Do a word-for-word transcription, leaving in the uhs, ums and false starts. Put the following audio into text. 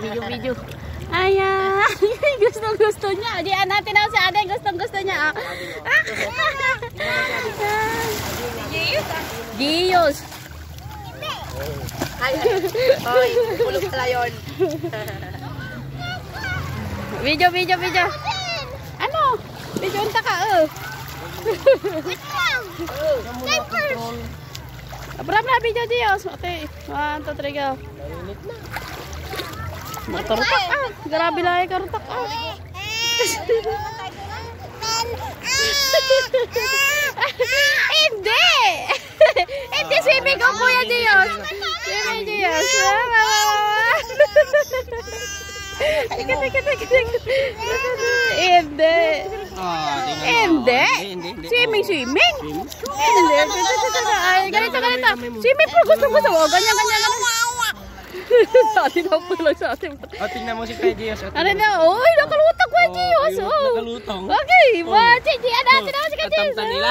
video-video. Ayan. Gusto-gustonya. Diyan natin na si Ade. Gusto-gustonya. Giyos. Ay, ay, pulog pala yun. Video, video, video. Ano? Video unta ka, oh. Berapa na video Dios? Oke, one, two, three, go. Karutak ah. Grabe lang ay karutak ah. Hindi! Hindi, swimming ko Kuya Dios. Swimming Dios. Ikit, ikit, ikit, ikit. Hindi. Hindi. Swimming, swimming. Hindi. Ay, ganito, ganito. Swimming po, gusto, gusto. O, ganyan, ganyan, ganyan. Sa atin na po lang sa atin. O, tingnan mo si Kuya Dios. Ano na? Uy, nakalutang Kuya Dios. Nakalutang. Okay, watch it. Diyan natin ako si Kuya Dios. Katamtan nila.